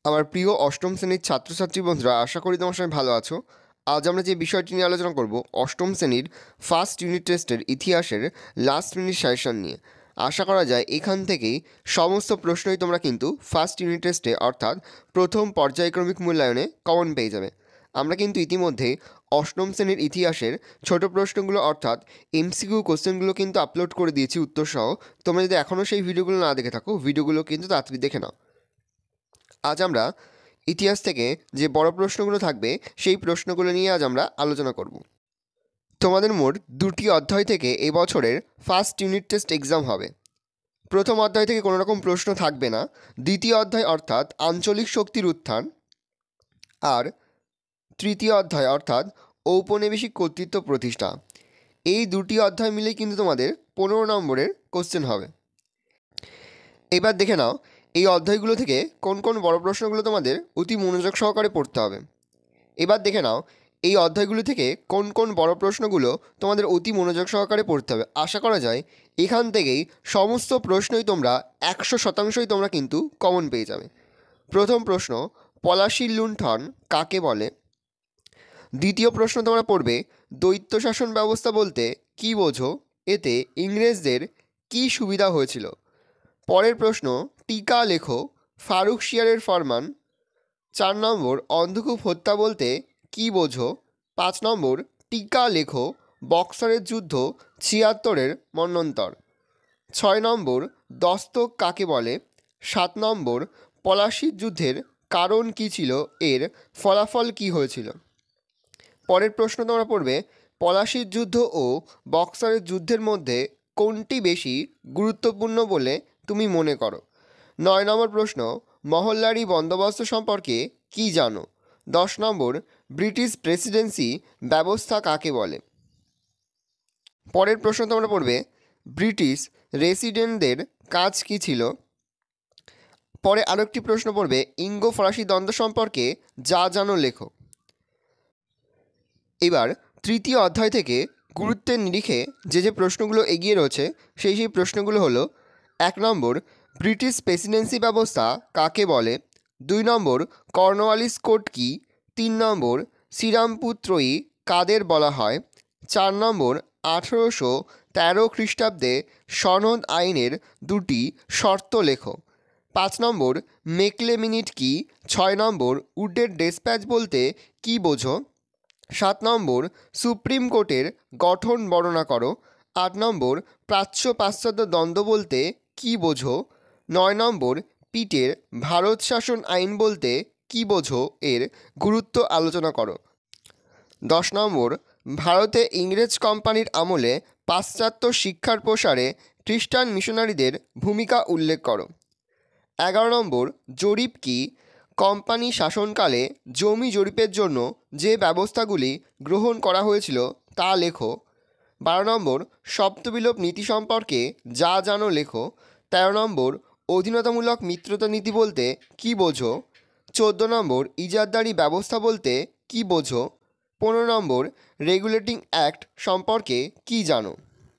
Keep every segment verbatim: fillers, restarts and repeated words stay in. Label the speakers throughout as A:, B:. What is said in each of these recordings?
A: আমার প্রিয় অষ্টম শ্রেণীর ছাত্রছাত্রী বন্ধুরা, আশা করি তোমার সবাই ভালো আছো। আজ আমরা যে বিষয়টি নিয়ে আলোচনা করব অষ্টম শ্রেণীর ফার্স্ট ইউনিট টেস্টের ইতিহাসের লাস্ট মিনিট সাজেশন নিয়ে। আশা করা যায় এখান থেকেই সমস্ত প্রশ্নই তোমরা কিন্তু ফার্স্ট ইউনিট টেস্টে অর্থাৎ প্রথম পর্যায়ক্রমিক মূল্যায়নে কমন পেয়ে যাবে। আমরা কিন্তু ইতিমধ্যেই অষ্টম শ্রেণীর ইতিহাসের ছোট প্রশ্নগুলো অর্থাৎ এমসিকিউ কোশ্চেনগুলো কিন্তু আপলোড করে দিয়েছি উত্তরসহ। তোমরা যদি এখনও সেই ভিডিওগুলো না দেখে থাকো, ভিডিওগুলো কিন্তু তাড়াতাড়ি দেখে নাও। আজ আমরা ইতিহাস থেকে যে বড় প্রশ্নগুলো থাকবে সেই প্রশ্নগুলো নিয়ে আজ আমরা আলোচনা করব। তোমাদের মোট দুটি অধ্যায় থেকে এই বছরের ফার্স্ট ইউনিট টেস্ট এক্সাম হবে। প্রথম অধ্যায় থেকে কোনো রকম প্রশ্ন থাকবে না। দ্বিতীয় অধ্যায় অর্থাৎ আঞ্চলিক শক্তির উত্থান আর তৃতীয় অধ্যায় অর্থাৎ ঔপনিবেশিক কর্তৃত্ব প্রতিষ্ঠা, এই দুটি অধ্যায় মিলেই কিন্তু তোমাদের পনেরো নম্বরের কোশ্চেন হবে। এবার দেখে নাও এই অধ্যায়গুলো থেকে কোন কোন বড় প্রশ্নগুলো তোমাদের অতি মনোযোগ সহকারে পড়তে হবে। এবার দেখে নাও এই অধ্যায়গুলো থেকে কোন কোন বড় প্রশ্নগুলো তোমাদের অতি মনোযোগ সহকারে পড়তে হবে। আশা করা যায় এখান থেকেই সমস্ত প্রশ্নই তোমরা একশো শতাংশই তোমরা কিন্তু কমন পেয়ে যাবে। প্রথম প্রশ্ন, পলাশীর লুণ্ঠন কাকে বলে? দ্বিতীয় প্রশ্ন তোমরা পড়বে, দ্বৈত শাসন ব্যবস্থা বলতে কী বোঝো? এতে ইংরেজদের কী সুবিধা হয়েছিল? পরের প্রশ্ন, টিকা লেখো ফারুক শিয়ারের ফরমান। চার নম্বর, অন্ধকূপ হত্যা বলতে কী বোঝো? পাঁচ নম্বর, টিকা লেখো বক্সারের যুদ্ধ ছিয়াত্তরের মন্বন্তর। ছয় নম্বর, দস্তক কাকে বলে? সাত নম্বর, পলাশীর যুদ্ধের কারণ কী ছিল, এর ফলাফল কী হয়েছিল? পরের প্রশ্ন তোমরা পড়বে, পলাশীর যুদ্ধ ও বক্সারের যুদ্ধের মধ্যে কোনটি বেশি গুরুত্বপূর্ণ বলে তুমি মনে করো? নয় নম্বর প্রশ্ন, মহল্লারি বন্দোবস্ত সম্পর্কে কী জানো? দশ নম্বর, ব্রিটিশ প্রেসিডেন্সি ব্যবস্থা কাকে বলে? পরের প্রশ্ন তোমরা পড়বে, ব্রিটিশ রেসিডেন্টদের কাজ কী ছিল? পরে আরও একটি প্রশ্ন পড়বে, ইঙ্গো ফরাসি দ্বন্দ্ব সম্পর্কে যা জানো লেখো। এবার তৃতীয় অধ্যায় থেকে গুরুত্বের নিরিখে যে যে প্রশ্নগুলো এগিয়ে রয়েছে সেই সেই প্রশ্নগুলো হলো, এক নম্বর, ব্রিটিশ প্রেসিডেন্সি ব্যবস্থা কাকে বলে? দুই নম্বর, কর্নওয়ালিস কোড কী? তিন নম্বর, শ্রীরামপুর ত্রয়ী কাদের বলা হয়? চার নম্বর, আঠেরোশো তেরো খ্রিস্টাব্দে সনদ আইনের দুটি শর্ত লেখো। পাঁচ নম্বর, মেকলে মিনিট কী? ছয় নম্বর, উডের ডেসপ্যাচ বলতে কী বোঝো? সাত নম্বর, সুপ্রিম কোর্টের গঠন বর্ণনা করো। আট নম্বর, প্রাচ্য পাশ্চাত্য দ্বন্দ্ব বলতে কী বোঝো? নয় নম্বর, পিটের ভারত শাসন আইন বলতে কী বোঝো, এর গুরুত্ব আলোচনা করো। দশ নম্বর, ভারতে ইংরেজ কোম্পানির আমলে পাশ্চাত্য শিক্ষার প্রসারে খ্রিস্টান মিশনারিদের ভূমিকা উল্লেখ করো। এগারো নম্বর, জরিপ কী? কোম্পানি শাসনকালে জমি জরিপের জন্য যে ব্যবস্থাগুলি গ্রহণ করা হয়েছিল তা লেখো। বারো নম্বর, সপ্তবিলোপ নীতি সম্পর্কে যা জানো লেখো। তেরো নম্বর, অধীনতামূলক মিত্রতা নীতি বলতে কী বোঝো? চোদ্দো নম্বর, ইজারদারি ব্যবস্থা বলতে কী বোঝো? পনেরো নম্বর, রেগুলেটিং অ্যাক্ট সম্পর্কে কী জানো?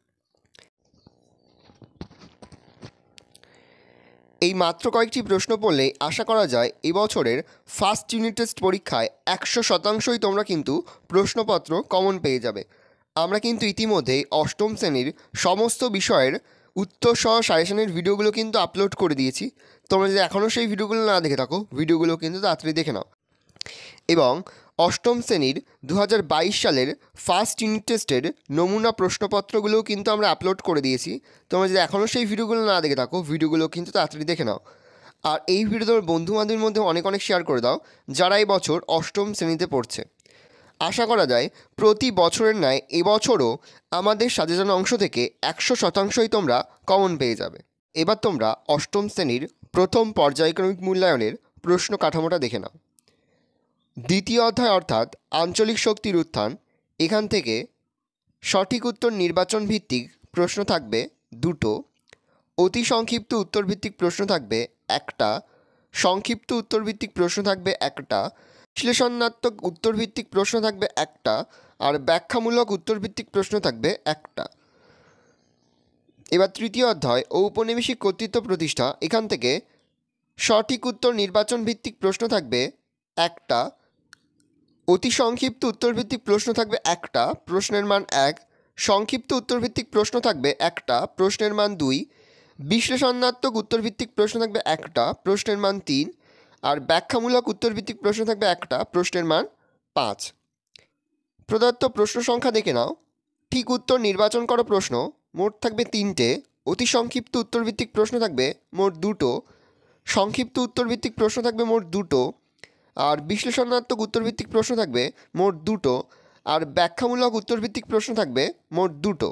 A: এই মাত্র কয়েকটি প্রশ্ন পড়লেই আশা করা যায় এবছরের ফার্স্ট ইউনিট টেস্ট পরীক্ষায় একশো শতাংশই তোমরা কিন্তু প্রশ্নপত্র কমন পেয়ে যাবে। আমরা কিন্তু ইতিমধ্যেই অষ্টম শ্রেণীর সমস্ত বিষয়ের উত্তর সহ সাজেশনের ভিডিওগুলো কিন্তু আপলোড করে দিয়েছি। তোমরা যদি এখনও সেই ভিডিওগুলো না দেখে থাকো, ভিডিওগুলো কিন্তু তাড়াতাড়ি দেখে নাও। এবং অষ্টম শ্রেণীর দু হাজার বাইশ সালের ফার্স্ট ইউনিট টেস্টের নমুনা প্রশ্নপত্রগুলোও কিন্তু আমরা আপলোড করে দিয়েছি। তোমরা যদি এখনও সেই ভিডিওগুলো না দেখে থাকো, ভিডিওগুলো কিন্তু তাড়াতাড়ি দেখে নাও। আর এই ভিডিও তোমার বন্ধুবান্ধবের মধ্যে অনেক অনেক শেয়ার করে দাও যারা এই বছর অষ্টম শ্রেণীতে পড়ছে। আশা করা যায় প্রতি বছরের ন্যায় এবছরও আমাদের সাজেশন অংশ থেকে একশো শতাংশই তোমরা কমন পেয়ে যাবে। এবার তোমরা অষ্টম শ্রেণীর প্রথম পর্যায়ক্রমিক মূল্যায়নের প্রশ্ন কাঠামোটা দেখে নাও। দ্বিতীয় অধ্যায় অর্থাৎ আঞ্চলিক শক্তির উত্থান, এখান থেকে সঠিক উত্তর নির্বাচন ভিত্তিক প্রশ্ন থাকবে দুটো, অতি সংক্ষিপ্ত উত্তরভিত্তিক প্রশ্ন থাকবে একটা, সংক্ষিপ্ত উত্তরভিত্তিক প্রশ্ন থাকবে একটা, বিশ্লেষণাত্মক উত্তরভিত্তিক প্রশ্ন থাকবে একটা, আর ব্যাখ্যামূলক উত্তরভিত্তিক প্রশ্ন থাকবে একটা। এবার তৃতীয় অধ্যায় ঔপনিবেশিক কর্তৃত্ব প্রতিষ্ঠা, এখান থেকে সঠিক উত্তর নির্বাচন ভিত্তিক প্রশ্ন থাকবে একটা, অতি সংক্ষিপ্ত উত্তরভিত্তিক প্রশ্ন থাকবে একটা, প্রশ্নের মান এক, সংক্ষিপ্ত উত্তরভিত্তিক প্রশ্ন থাকবে একটা, প্রশ্নের মান দুই, বিশ্লেষণাত্মক উত্তরভিত্তিক প্রশ্ন থাকবে একটা, প্রশ্নের মান তিন, আর ব্যাখ্যামূলক উত্তরভিত্তিক প্রশ্ন থাকবে একটা, প্রশ্নের মান পাঁচ। প্রদত্ত প্রশ্ন সংখ্যা দেখে নাও। ঠিক উত্তর নির্বাচন করো প্রশ্ন মোট থাকবে তিনটে, অতি সংক্ষিপ্ত উত্তরভিত্তিক প্রশ্ন থাকবে মোট দুটো, সংক্ষিপ্ত উত্তরভিত্তিক প্রশ্ন থাকবে মোট দুটো, আর বিশ্লেষণাত্মক উত্তরভিত্তিক প্রশ্ন থাকবে মোট দুটো, আর ব্যাখ্যামূলক উত্তরভিত্তিক প্রশ্ন থাকবে মোট দুটো।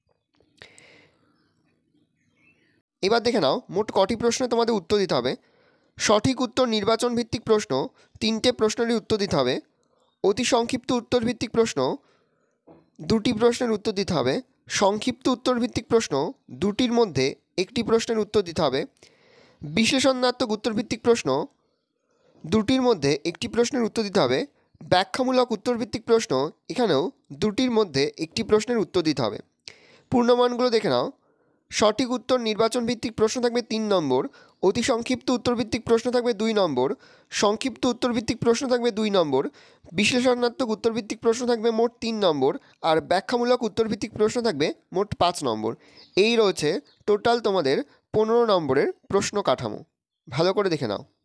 A: এবার দেখে নাও মোট কটি প্রশ্নে তোমাদের উত্তর দিতে হবে। সঠিক উত্তর নির্বাচন ভিত্তিক প্রশ্ন তিনটে প্রশ্নেরই উত্তর দিতে হবে, অতি সংক্ষিপ্ত উত্তরভিত্তিক প্রশ্ন দুটি প্রশ্নের উত্তর দিতে হবে, সংক্ষিপ্ত উত্তরভিত্তিক প্রশ্ন দুটির মধ্যে একটি প্রশ্নের উত্তর দিতে হবে, বিশ্লেষণাত্মক উত্তরভিত্তিক প্রশ্ন দুটির মধ্যে একটি প্রশ্নের উত্তর দিতে হবে, ব্যাখ্যামূলক উত্তরভিত্তিক প্রশ্ন এখানেও দুটির মধ্যে একটি প্রশ্নের উত্তর দিতে হবে। পূর্ণমানগুলো দেখে নাও। সঠিক উত্তর নির্বাচন ভিত্তিক প্রশ্ন থাকবে তিন নম্বর, অতি সংক্ষিপ্ত উত্তরভিত্তিক প্রশ্ন থাকবে দুই নম্বর, সংক্ষিপ্ত উত্তরভিত্তিক প্রশ্ন থাকবে দুই নম্বর, বিশ্লেষণাত্মক উত্তরভিত্তিক প্রশ্ন থাকবে মোট তিন নম্বর, আর ব্যাখ্যামূলক উত্তরভিত্তিক প্রশ্ন থাকবে মোট পাঁচ নম্বর। এই রয়েছে টোটাল তোমাদের পনেরো নম্বরের প্রশ্ন কাঠামো। ভালো করে দেখে নাও।